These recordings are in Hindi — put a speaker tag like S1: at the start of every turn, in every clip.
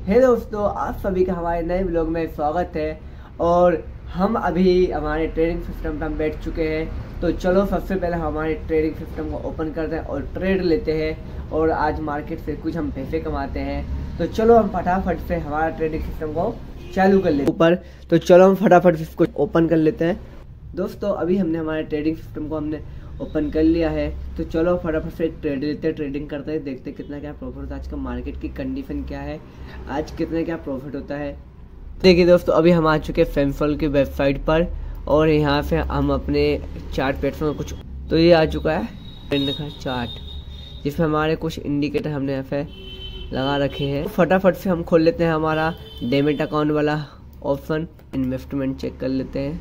S1: हे दोस्तों, आप सभी का हमारे नए ब्लॉग में स्वागत है। और हम अभी हमारे ट्रेडिंग सिस्टम पर हम बैठ चुके हैं। तो चलो सबसे पहले हमारे ट्रेडिंग सिस्टम को ओपन करते हैं और ट्रेड लेते हैं और आज मार्केट से कुछ हम पैसे कमाते हैं। तो चलो हम फटाफट से हमारा ट्रेडिंग सिस्टम को चालू कर लेते हैं ऊपर। तो चलो हम फटाफट से इसको ओपन कर लेते हैं। दोस्तों अभी हमने हमारे ट्रेडिंग सिस्टम को हमने ओपन कर लिया है। तो चलो फटाफट से ट्रेड लेते हैं, ट्रेडिंग करते हैं, देखते हैं कितना क्या प्रॉफिट होता है, आज का मार्केट की कंडीशन क्या है, आज कितना क्या प्रॉफिट होता है। देखिए दोस्तों, अभी हम आ चुके हैं फेमफल की वेबसाइट पर और यहाँ से हम अपने चार्ट प्लेटफॉर्म कुछ तो ये आ चुका है ट्रेंड का चार्ट, जिसमें हमारे कुछ इंडिकेटर हमने यहाँ पे लगा रखे हैं। फटाफट से हम खोल लेते हैं हमारा डेमेट अकाउंट वाला ऑप्शन, इन्वेस्टमेंट चेक कर लेते हैं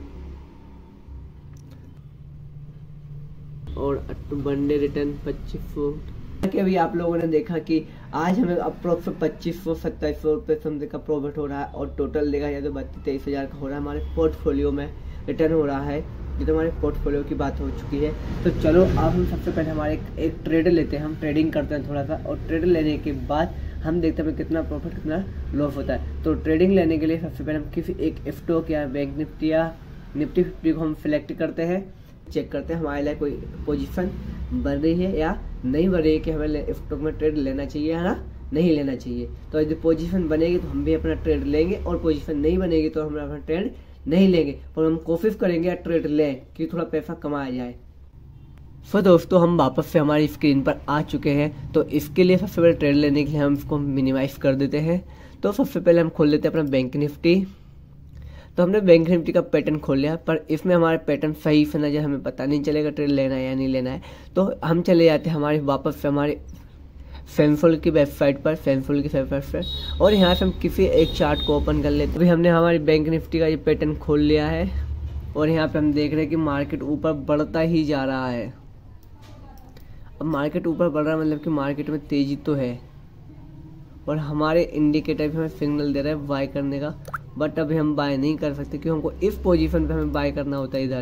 S1: और वन डे रिटर्न 2500 कि अभी आप लोगों ने देखा कि आज हमें अप्रोक्स 2500-2700 रुपये समथिंग का प्रॉफिट हो रहा है और टोटल देखा जाए तो 32-23 हज़ार का हो रहा है। हमारे पोर्टफोलियो में रिटर्न हो रहा है, ये तो हमारे पोर्टफोलियो की बात हो चुकी है। तो चलो अब हम सबसे पहले हमारे एक ट्रेड लेते हैं, हम ट्रेडिंग करते हैं थोड़ा सा और ट्रेड लेने के बाद हम देखते हैं कितना प्रॉफिट कितना लॉस होता है। तो ट्रेडिंग लेने के लिए सबसे पहले हम किसी एक स्टॉक या बैंक निफ्टी या निफ्टी 50 को हम सिलेक्ट करते हैं, चेक करते हैं हमारे लिए कोई पोजीशन बन रही है या नहीं बन रही है कि हमें स्टॉक में ट्रेड लेना चाहिए है ना, नहीं लेना चाहिए। तो यदि पोजीशन बनेगी तो हम भी अपना ट्रेड लेंगे और पोजीशन नहीं बनेगी तो हम अपना ट्रेड नहीं लेंगे, और हम कोशिश करेंगे या ट्रेड लें कि थोड़ा पैसा कमाया जाए। तो दोस्तों हम वापस से हमारी स्क्रीन पर आ चुके हैं। तो इसके लिए सबसे पहले ट्रेड लेने के लिए हम इसको मिनिमाइज कर देते हैं। तो सबसे पहले हम खोल लेते हैं अपना बैंक निफ्टी। तो हमने बैंक निफ्टी का पैटर्न खोल लिया, पर इसमें हमारे पैटर्न सही से नजर हमें पता नहीं चलेगा ट्रेड लेना है या नहीं लेना है। तो हम चले जाते हैं हमारे वापस से हमारे फेमफल की वेबसाइट पर, फेमफल की वेबसाइट पर, और यहाँ से हम किसी एक चार्ट को ओपन कर लेते हैं। अभी हमने हमारी बैंक निफ्टी का ये पैटर्न खोल लिया है और यहाँ पे हम देख रहे हैं कि मार्केट ऊपर बढ़ता ही जा रहा है। अब मार्केट ऊपर बढ़ रहा है मतलब कि मार्केट में तेजी तो है और हमारे इंडिकेटर भी हमें सिग्नल दे रहा है बाय करने का, बट अभी हम बाय नहीं कर सकते क्योंकि हमको इस पोजीशन पे हमें बाय करना होता है।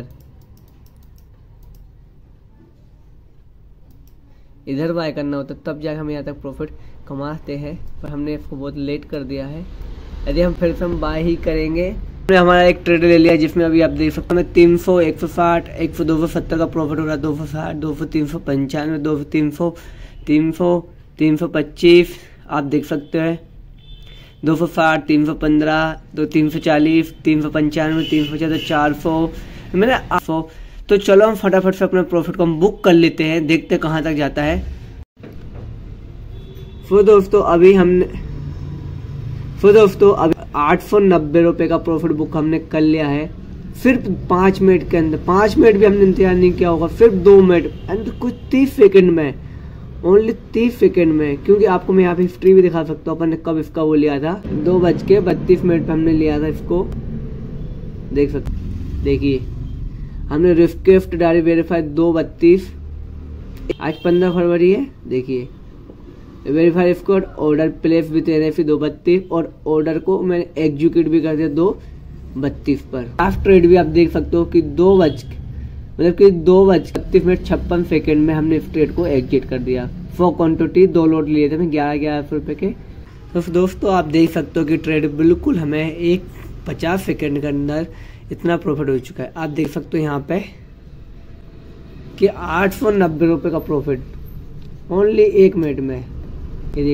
S1: इधर बाय करना होता है, तब जाकर हम यहाँ तक प्रॉफिट कमाते हैं, पर हमने इसको बहुत लेट कर दिया है। यदि हम फिर से हम बाय ही करेंगे। हमने हमारा एक ट्रेड ले लिया जिसमें अभी आप देख सकते हैं 300, 160, 270 का प्रॉफिट हो रहा है, 260, 200, 395, 200, 300, 300, 325 आप देख सकते हैं, 260, 315, 340, 395, 350, 400 मैंने 800। तो चलो हम फटाफट से अपने प्रॉफिट को हम बुक कर लेते हैं, देखते हैं कहाँ तक जाता है। दोस्तों अभी 890 रुपये का प्रॉफिट बुक हमने कर लिया है सिर्फ 5 मिनट के अंदर। 5 मिनट भी हमने इंतजार नहीं किया होगा, सिर्फ 2 मिनट एंड कुछ 30 सेकेंड में, ओनली 30 सेकेंड में। क्योंकि आपको मैं यहाँ पे हिस्ट्री भी दिखा सकता हूँ अपन ने कब इसका वो लिया था, 2:32 पे हमने लिया था इसको, देख सकते। देखिए हमने रिस्क डायरेक्ट वेरीफाई 2:32, आज 15 फरवरी है। देखिए वेरीफाई स्कोर, ऑर्डर प्लेस भी दे रहे 2:32 और ऑर्डर को मैंने एग्जीक्यूट भी कर दिया 2:32 पर। लास्ट ट्रेड भी आप देख सकते हो कि 2:32 में हमने इस ट्रेड को एग्जिट कर दिया। 4 क्वांटिटी 2 लोट लिए थे 1100 रुपये के। तो दोस्तों आप देख सकते हो कि ट्रेड बिल्कुल हमें एक 50 सेकेंड के अंदर इतना प्रॉफिट हो चुका है। आप देख सकते हो यहाँ पे कि 890 रुपये का प्रॉफिट ओनली 1 मिनट में। ये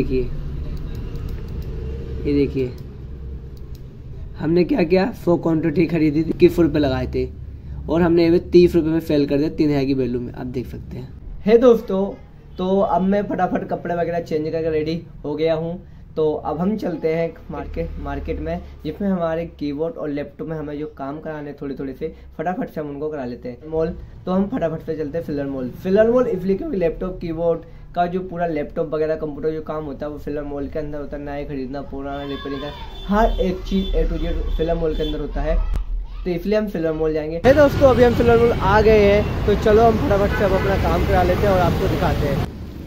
S1: देखिए हमने क्या किया, 100 क्वांटिटी खरीदी थी, 21 रुपये लगाए थे और हमने 30 रुपये में सेल कर दिया 3000 की वैल्यू में, आप देख सकते हैं। हे दोस्तों, तो अब मैं फटाफट कपड़े वगैरह चेंज करके रेडी हो गया हूँ। तो अब हम चलते हैं मार्केट में, जिसमें हमारे कीबोर्ड और लैपटॉप में हमें जो काम कराने थोड़े से फटाफट से हम उनको करा लेते हैं मॉल। तो हम फटाफट से चलते हैं फिलर मॉल इसलिए क्योंकि लैपटॉप कीबोर्ड का जो पूरा लैपटॉप वगैरह कंप्यूटर जो काम होता है वो फिलर मॉल के अंदर होता है। नया खरीदना, पुराना रिपेयरिंग का हर एक चीज़ A to Z फिलर मॉल के अंदर होता है। तो इसलिए हम फिलर मॉल जाएंगे। हे दोस्तों अभी हम फिलर मॉल आ गए हैं, तो चलो हम फटाफट से अब अपना काम करा लेते हैं और आपको दिखाते हैं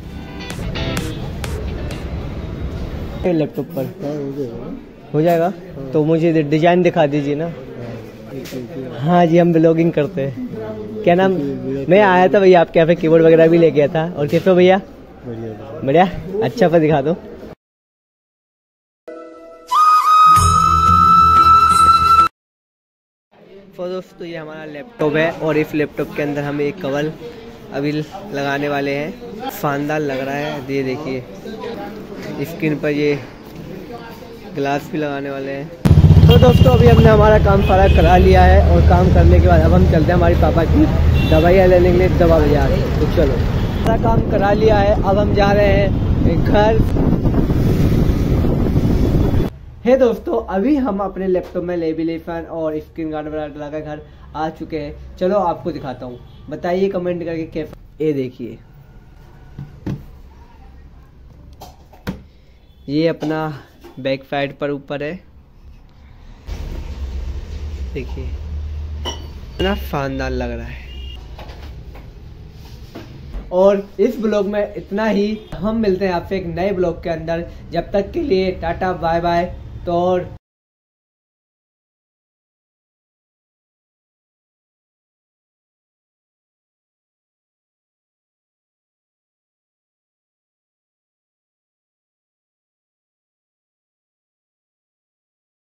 S1: लैपटॉप पर। हो जाएगा तो मुझे डिजाइन दिखा दीजिए ना। हाँ जी, हम ब्लॉगिंग करते हैं। क्या नाम? मैं आया था भैया आपके यहाँ पे, कीबोर्ड वगैरह भी ले गया था। और कैसे हो भैया? बढ़िया। अच्छा पर दिखा दो। तो दोस्तों ये हमारा लैपटॉप है और इस लैपटॉप के अंदर हम एक कवर अभी लगाने वाले हैं। शानदार लग रहा है, ये देखिए स्क्रीन पर ये ग्लास भी लगाने वाले हैं। तो दोस्तों अभी हमने हमारा काम सारा करा लिया है और काम करने के बाद अब हम चलते हैं हमारे पापा की दवाइयाँ लेने के लिए दवा बाजार। तो चलो, सारा काम करा लिया है, अब हम जा रहे हैं घर। हे दोस्तों, अभी हम अपने लैपटॉप में लेमिनेशन और स्क्रीन गार्ड वगैरह लगाकर घर आ चुके हैं। चलो आपको दिखाता हूँ, बताइए कमेंट करके कैसा। ये देखिए, ये अपना बैक साइड पर ऊपर है, देखिए इतना शानदार लग रहा है। और इस ब्लॉग में इतना ही, हम मिलते हैं आपसे एक नए ब्लॉग के अंदर। जब तक के लिए टाटा बाय बाय। तो और